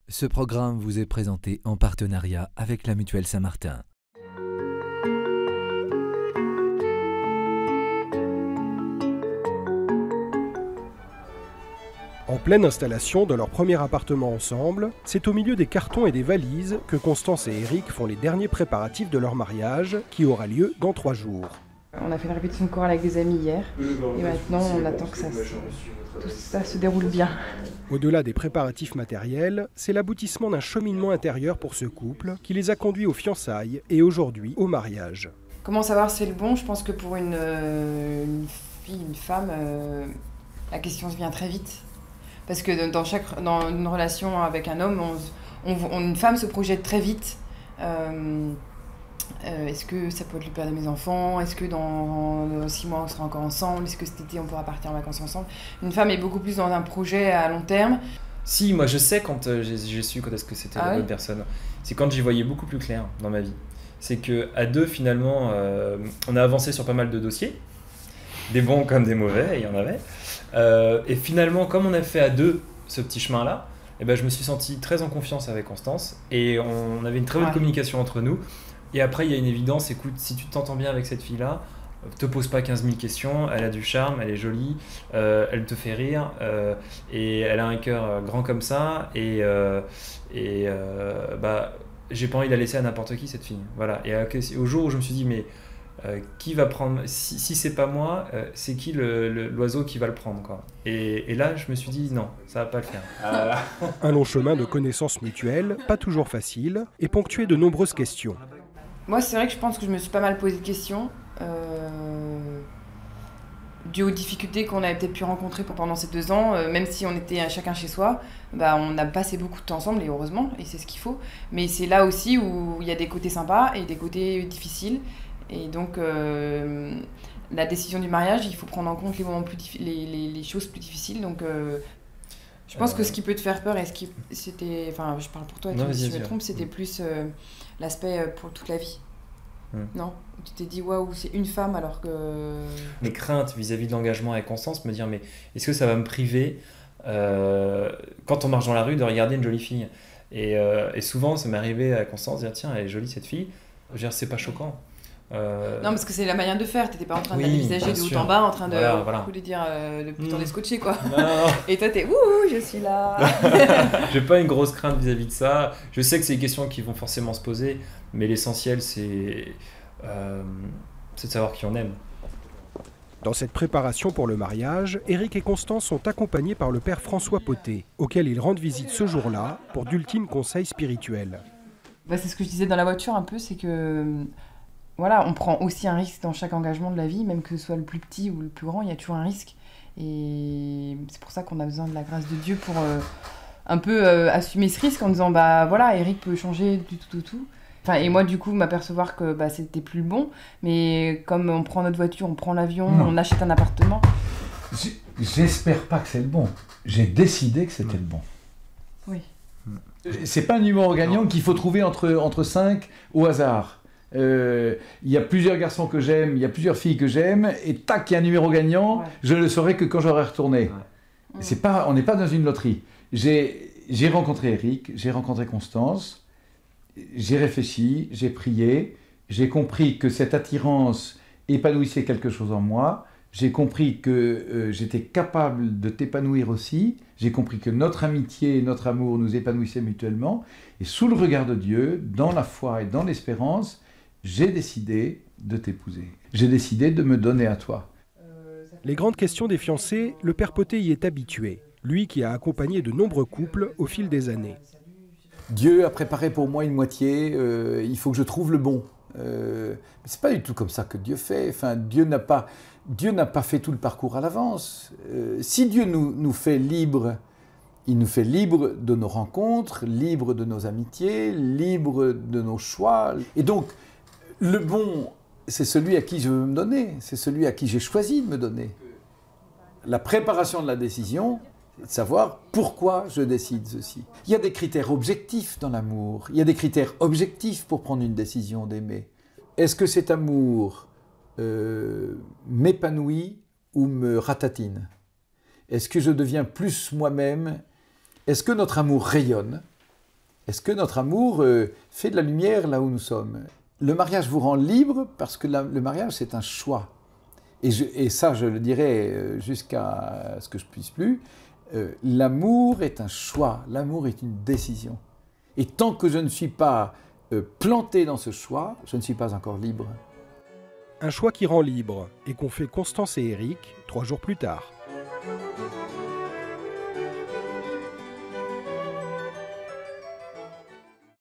Ce programme vous est présenté en partenariat avec la Mutuelle Saint-Martin. En pleine installation de leur premier appartement ensemble, c'est au milieu des cartons et des valises que Constance et Eric font les derniers préparatifs de leur mariage, qui aura lieu dans 3 jours. On a fait une répétition de chorale avec des amis hier, et maintenant on attend que tout ça se déroule bien. Au-delà des préparatifs matériels, c'est l'aboutissement d'un cheminement intérieur pour ce couple qui les a conduits aux fiançailles et aujourd'hui au mariage. Comment savoir si c'est le bon? Je pense que pour une fille, une femme, la question se vient très vite. Parce que dans une relation avec un homme, une femme se projette très vite. Est-ce que ça peut être le père de mes enfants? Est-ce que dans 6 mois on sera encore ensemble? Est-ce que cet été on pourra partir en vacances ensemble? Une femme est beaucoup plus dans un projet à long terme. Si, moi je sais quand j'ai su quand est-ce que c'était la bonne personne. C'est quand j'y voyais beaucoup plus clair dans ma vie. C'est qu'à deux finalement, on a avancé sur pas mal de dossiers. Des bons comme des mauvais, il y en avait. Et finalement, comme on a fait à deux ce petit chemin-là, eh ben, je me suis senti très en confiance avec Constance et on avait une très bonne communication entre nous. Et après, il y a une évidence, écoute, si tu t'entends bien avec cette fille-là, te pose pas 15 000 questions, elle a du charme, elle est jolie, elle te fait rire, et elle a un cœur grand comme ça, bah, j'ai pas envie de la laisser à n'importe qui, cette fille. Voilà. Et au jour où je me suis dit, mais qui va prendre, si c'est pas moi, c'est qui l'oiseau qui va le prendre, quoi. Et là, je me suis dit, non, ça va pas le faire. Un long chemin de connaissances mutuelles, pas toujours facile, et ponctué de nombreuses questions. Moi, c'est vrai que je pense que je me suis pas mal posé de questions, dû aux difficultés qu'on avait peut-être pu rencontrer pendant ces 2 ans, même si on était chacun chez soi, bah, on a passé beaucoup de temps ensemble, et heureusement, et c'est ce qu'il faut. Mais c'est là aussi où il y a des côtés sympas et des côtés difficiles. Et donc, la décision du mariage, il faut prendre en compte les moments les choses plus difficiles. Donc, je pense que ce qui peut te faire peur, c'était, enfin, je parle pour toi, si je me trompe, c'était plus l'aspect pour toute la vie. Non? Tu t'es dit, waouh, c'est une femme alors que... Mes craintes vis-à-vis de l'engagement avec Constance, me dire, mais est-ce que ça va me priver, quand on marche dans la rue, de regarder une jolie fille? Et souvent, ça m'est arrivé à Constance de dire, tiens, elle est jolie cette fille. Je veux dire, c'est pas choquant. Non, parce que c'est la manière de faire, t'étais pas en train de l'envisager de haut en bas, en train de lui dire depuis t'en scotché, quoi. Non. Et toi t'es ouh, je suis là. J'ai pas une grosse crainte vis-à-vis de ça. Je sais que c'est des questions qui vont forcément se poser, mais l'essentiel c'est de savoir qui on aime. Dans cette préparation pour le mariage, Eric et Constance sont accompagnés par le père François Poté, auquel ils rendent visite ce jour-là pour d'ultimes conseils spirituels. Bah, c'est ce que je disais dans la voiture un peu, c'est que voilà, on prend aussi un risque dans chaque engagement de la vie, même que ce soit le plus petit ou le plus grand, il y a toujours un risque. Et c'est pour ça qu'on a besoin de la grâce de Dieu pour un peu assumer ce risque en disant, bah voilà, Eric peut changer du tout au tout. Enfin, et moi, du coup, m'apercevoir que bah, c'était plus le bon. Mais comme on prend notre voiture, on prend l'avion, on achète un appartement. J'espère pas que c'est le bon. J'ai décidé que c'était le bon. Oui. C'est pas un numéro gagnant qu'il faut trouver entre 5 au hasard. Il y a plusieurs garçons que j'aime, il y a plusieurs filles que j'aime, et tac, il y a un numéro gagnant, je ne le saurai que quand j'aurai retourné. On n'est pas dans une loterie. J'ai rencontré Eric, j'ai rencontré Constance, j'ai réfléchi, j'ai prié, j'ai compris que cette attirance épanouissait quelque chose en moi, j'ai compris que j'étais capable de t'épanouir aussi, j'ai compris que notre amitié et notre amour nous épanouissaient mutuellement, et sous le regard de Dieu, dans la foi et dans l'espérance, j'ai décidé de t'épouser. J'ai décidé de me donner à toi. Les grandes questions des fiancés, le père Poté y est habitué, lui qui a accompagné de nombreux couples au fil des années. Dieu a préparé pour moi une moitié, il faut que je trouve le bon. Mais c'est pas du tout comme ça que Dieu fait. Enfin, Dieu n'a pas fait tout le parcours à l'avance. Si Dieu nous fait libres, il nous fait libres de nos rencontres, libres de nos amitiés, libres de nos choix. Et donc, le bon, c'est celui à qui je veux me donner, c'est celui à qui j'ai choisi de me donner. La préparation de la décision, c'est de savoir pourquoi je décide ceci. Il y a des critères objectifs dans l'amour, il y a des critères objectifs pour prendre une décision d'aimer. Est-ce que cet amour m'épanouit ou me ratatine? Est-ce que je deviens plus moi-même? Est-ce que notre amour rayonne? Est-ce que notre amour fait de la lumière là où nous sommes? Le mariage vous rend libre parce que le mariage, c'est un choix. Et ça, je le dirai jusqu'à ce que je puisse plus. L'amour est un choix, l'amour est une décision. Et tant que je ne suis pas planté dans ce choix, je ne suis pas encore libre. Un choix qui rend libre et qu'ont fait Constance et Éric 3 jours plus tard.